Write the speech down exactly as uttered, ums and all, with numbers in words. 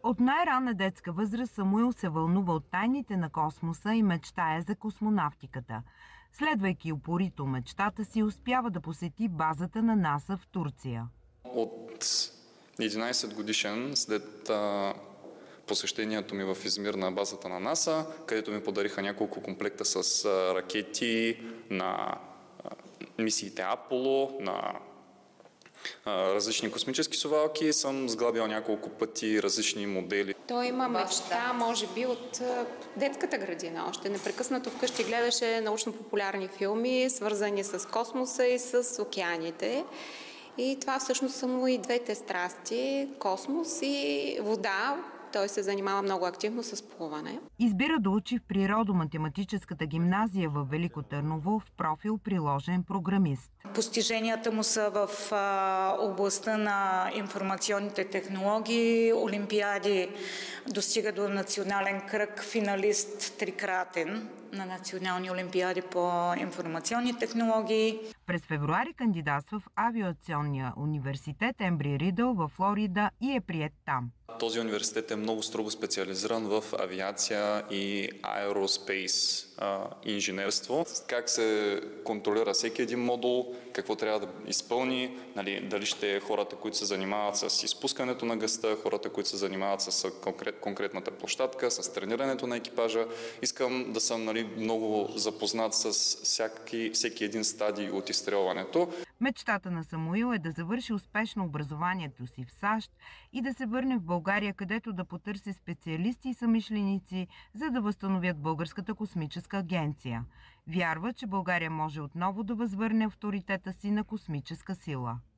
От най-ранна детска възраст Самуил се вълнува от тайните на космоса и мечтае за космонавтиката. Следвайки упорито мечтата си, успява да посети базата на НАСА в Турция. От единайсет годишен, след а, посещението ми в Измир на базата на НАСА, където ми подариха няколко комплекта с а, ракети на а, мисиите Аполо, на различни космически совалки, съм сглабял няколко пъти различни модели. Той има мечта, може би, от детската градина още. Непрекъснато вкъщи гледаше научно-популярни филми, свързани с космоса и с океаните. И това всъщност са му и двете страсти – космос и вода. Той се занимава много активно с плуване. Избира да учи в природо-математическата гимназия в Велико Търново в профил приложен програмист. Постиженията му са в а, областта на информационните технологии, олимпиади, достига до национален кръг, финалист трикратен на национални олимпиади по информационни технологии. През февруари кандидатства в авиационния университет Ембри Ридъл във Флорида и е приет там. Този университет е много строго специализиран в авиация и аероспейс инженерство. Как се контролира всеки един модул, какво трябва да изпълни, нали, дали ще е хората, които се занимават с изпускането на газта, хората, които се занимават с конкрет, конкретната площадка, с тренирането на екипажа. Искам да съм нали, много запознат с всяки, всеки един стадий от изстрелването. Мечтата на Самуил е да завърши успешно образованието си в САЩ и да се върне в България, където да потърси специалисти и съмишленици, за да възстановят Българската космическа агенция. Вярва, че България може отново да възвърне авторитета си на космическа сила.